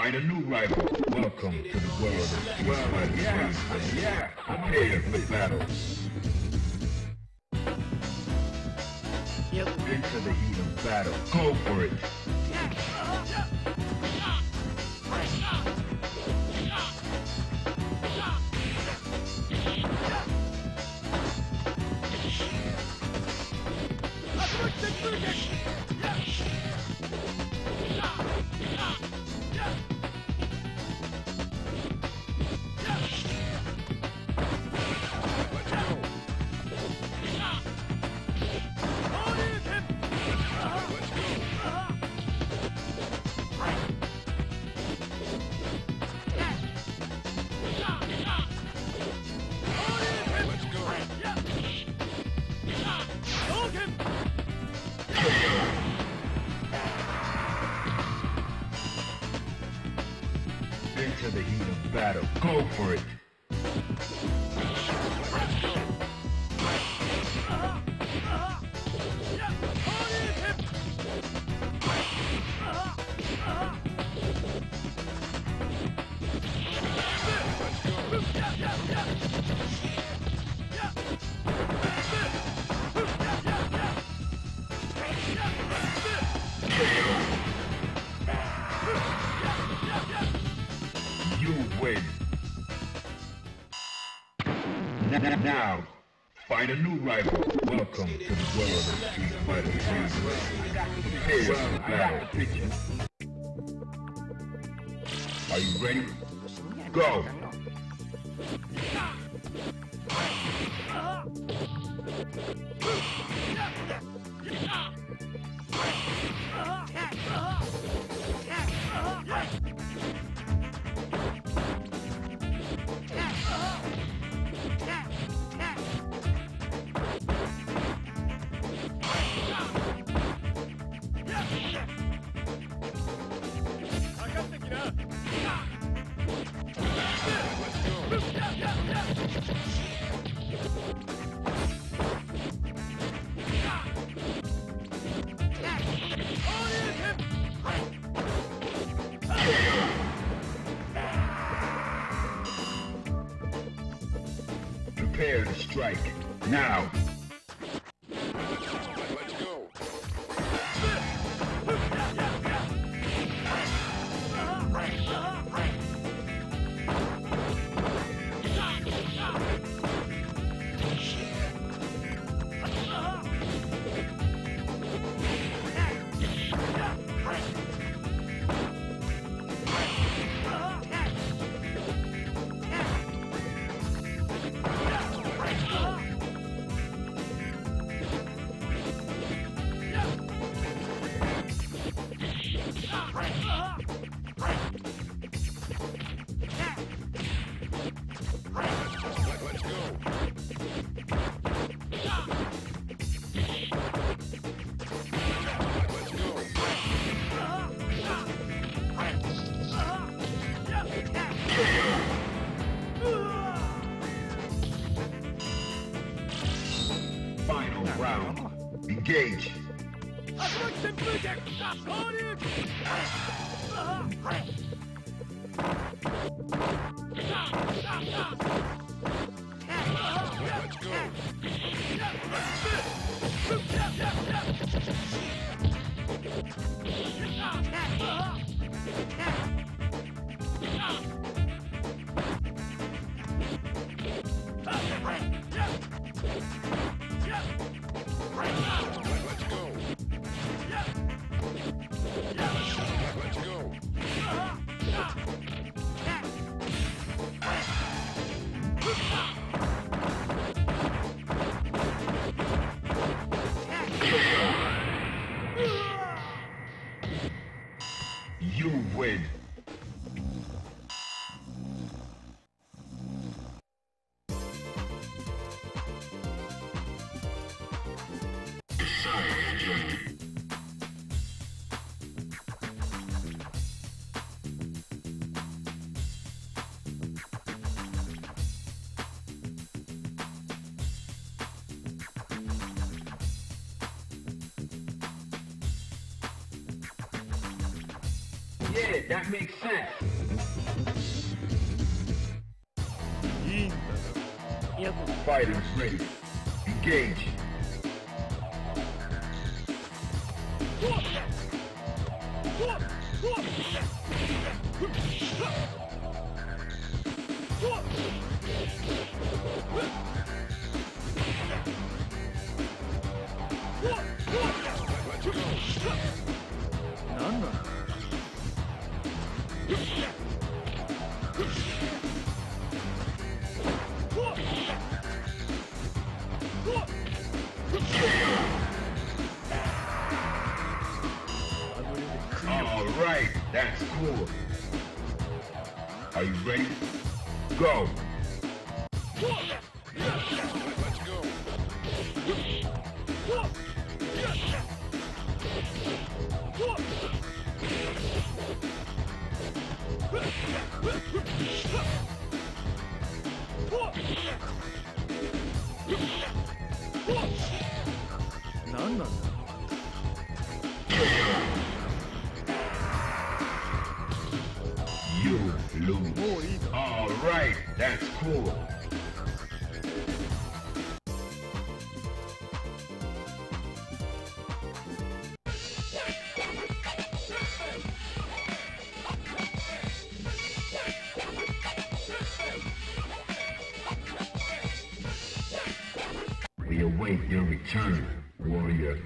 Find a new rival. Welcome to the world of Street Fighter. Prepare for battle. Into the heat of battle. Go for it. Into the heat of battle. Go for it. You win. Now, find a new rival. Welcome to the world of Street Fighter. Prepare for battle. Are you ready? Go! Prepare to strike. Now! Let's go! Final round. Engage. Let's go! Let's go! Yeah, that makes sense. いいんだな。やっ Fighters ready. Engage. Let's go. なんなんだ。 All right, that's cool. Are you ready? Go. Let's go. None of them. You lose. All right, that's cool. We await your return, warrior.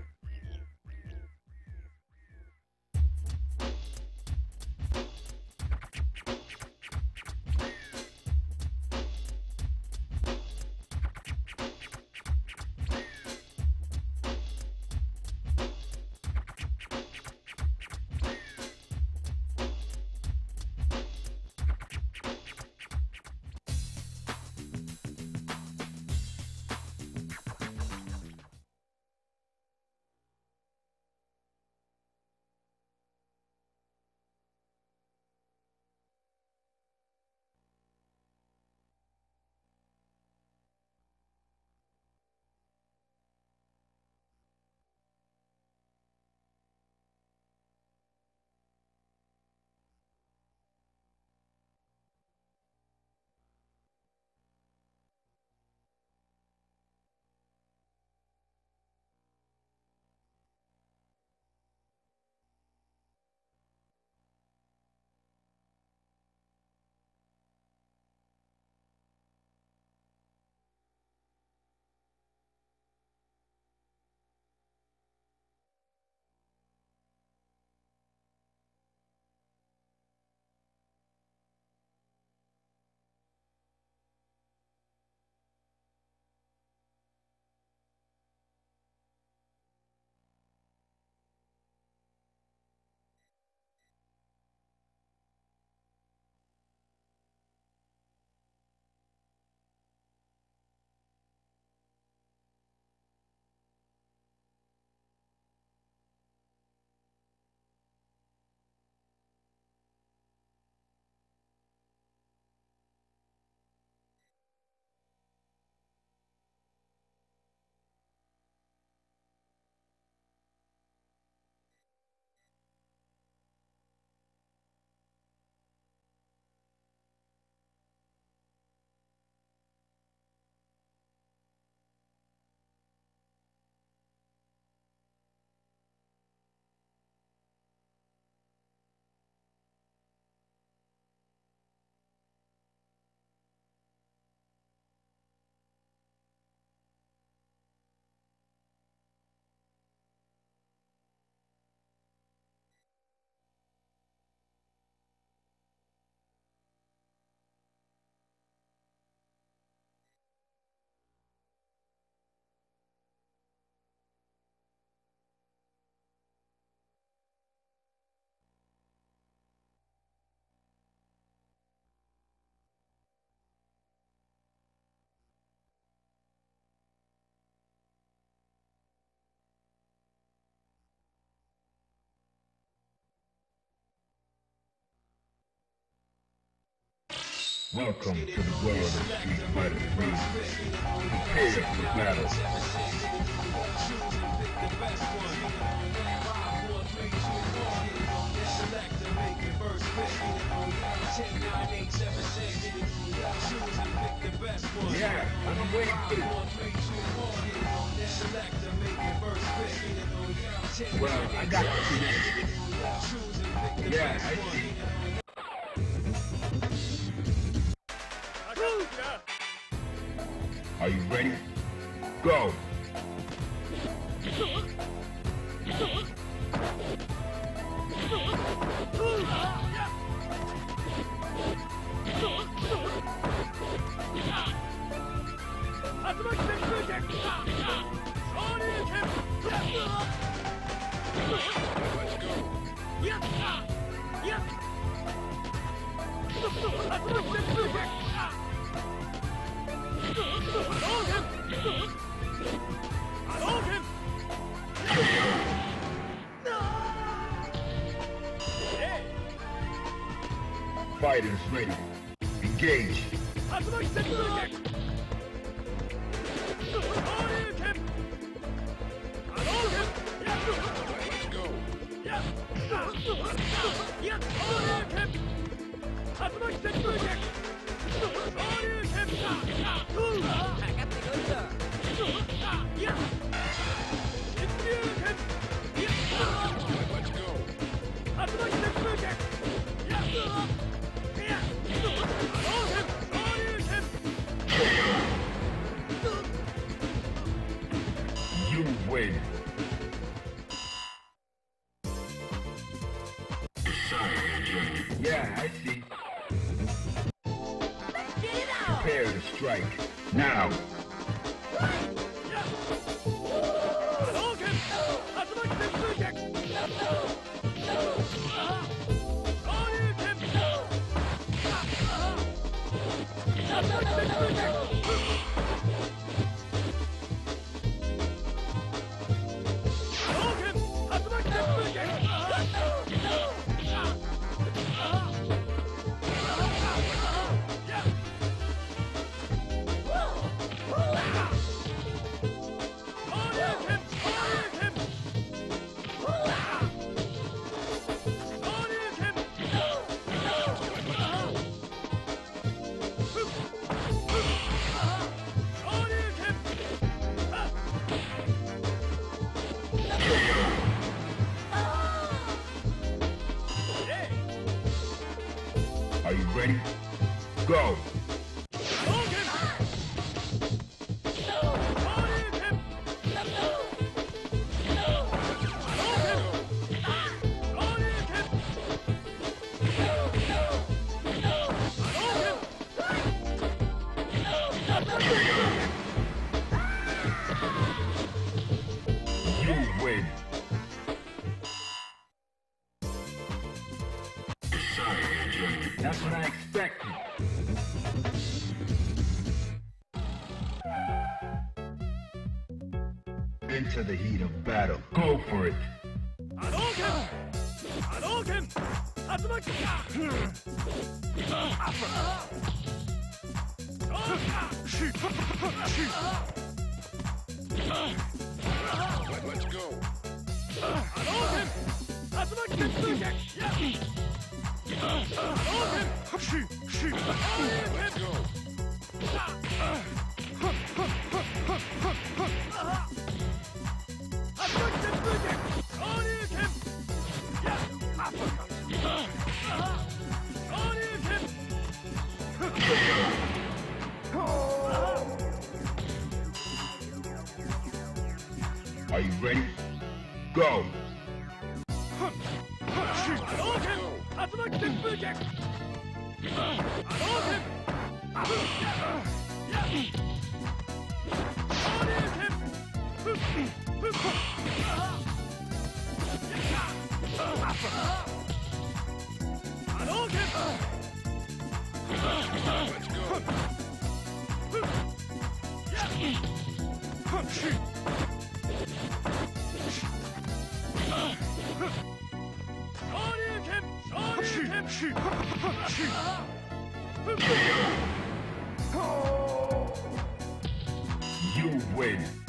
Welcome to the world of Street Fighter 3. Prepare for battle. The best one. 5, 4, 3, 2, 1. Select and make Yeah, I'm waiting for this. Well, I got to see. Yeah, I see. Are you ready? Go! Fighters ready. Engage. You win. Yeah, I see. Prepare to strike. Now. Are you ready? Go! You win. That's what I expected. Into the heat of battle. Go for it. Let's go. Let's go. Are you ready? Go! You win.